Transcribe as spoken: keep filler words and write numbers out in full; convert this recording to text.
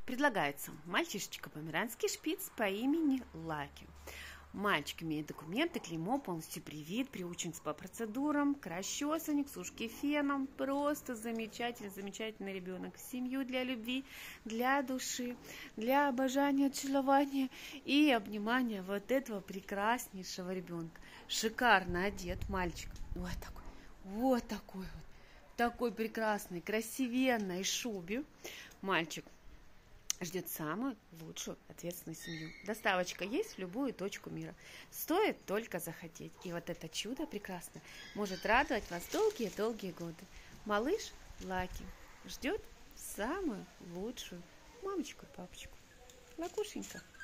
Предлагается мальчишечка померанский шпиц по имени Лаки. Мальчик имеет документы, клеймо, полностью привит, приучен по процедурам, к расчесыванию, к сушке феном. Просто замечательный, замечательный ребенок. В семью для любви, для души, для обожания, целования и обнимания вот этого прекраснейшего ребенка. Шикарно одет мальчик. Вот такой, вот такой вот. Такой прекрасной, красивенной шубе. Мальчик ждет самую лучшую ответственную семью. Доставочка есть в любую точку мира. Стоит только захотеть. И вот это чудо прекрасное может радовать вас долгие-долгие годы. Малыш Лаки ждет самую лучшую мамочку и папочку. Лакушенька.